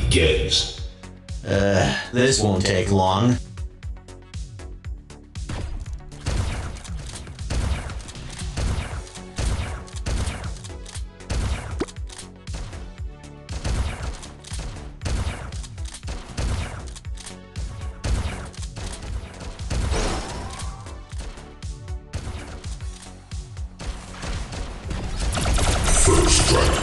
begins. This won't take long. First strike.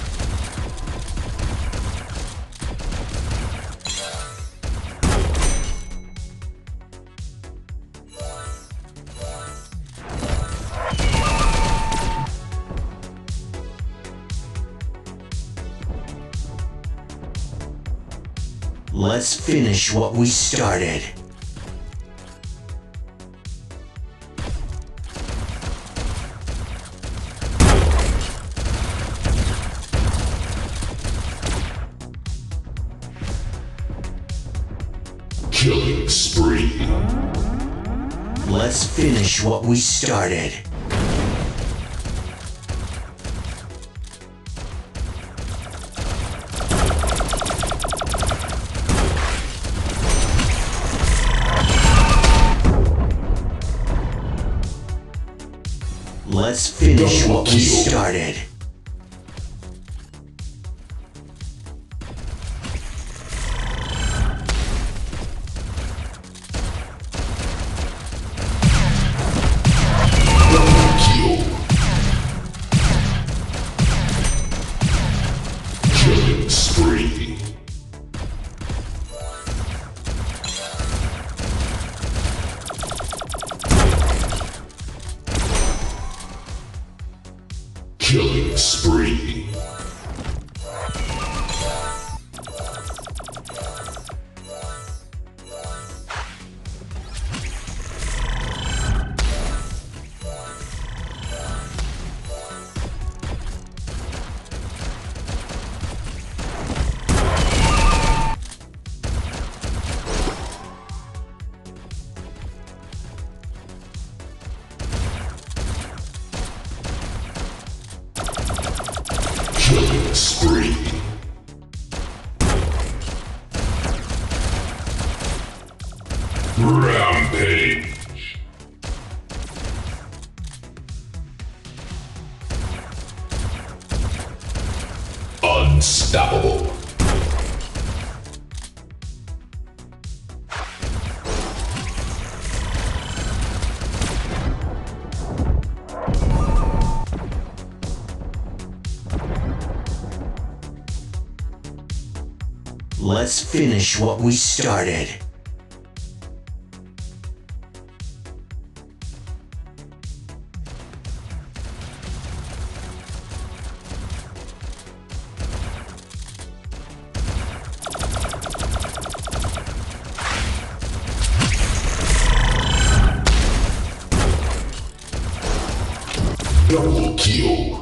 Let's finish what we started. Killing spree. Let's finish what we started. Let's finish what we started. Double kill. Killing spree. Killing spree. Killing spree. Rampage. Unstoppable. Let's finish what we started. Double kill.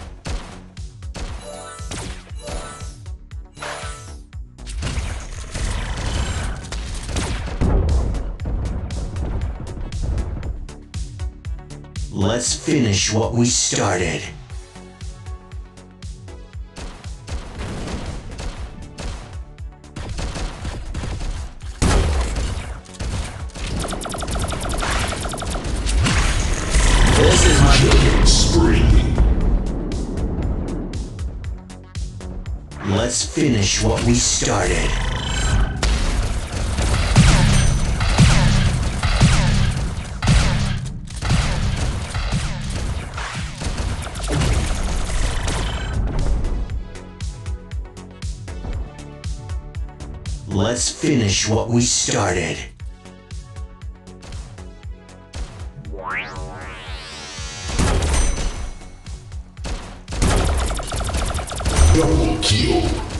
Let's finish what we started. This is my Killing spree. Let's finish what we started. Let's finish what we started. Double kill.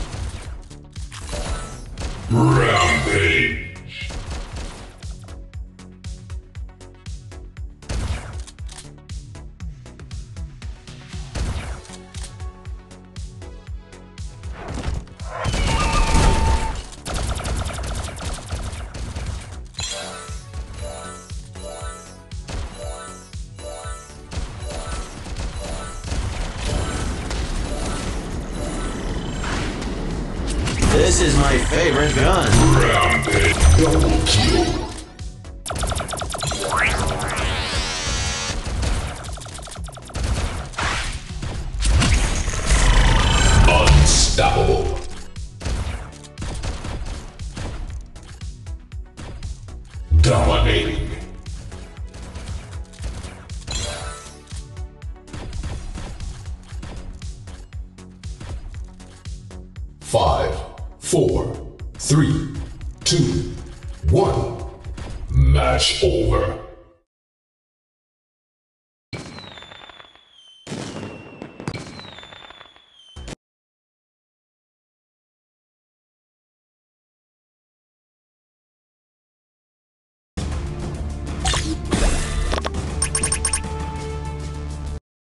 Rampage. This is my favorite gun. Rampage. Double kill. Unstoppable. Dominating. Five, 4, 3, 2, 1. Match over.